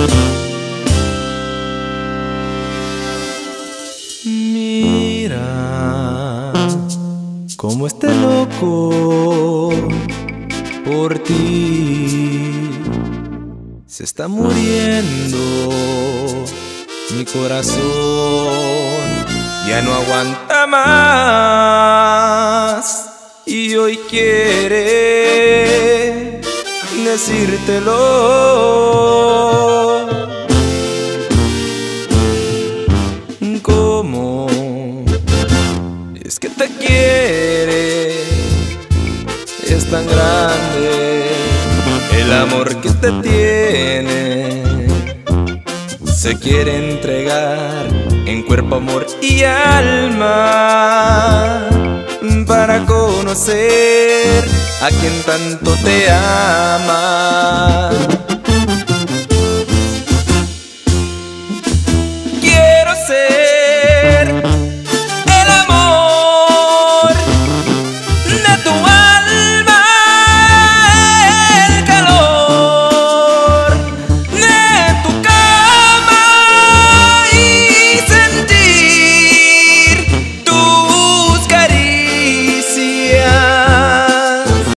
Mira cómo este loco por ti se está muriendo. Mi corazón ya no aguanta más y hoy quiere decírtelo. ¿Cómo es que te quiere? Es tan grande el amor que te tiene. Se quiere entregar en cuerpo, amor y alma para conocer a quien tanto te ama.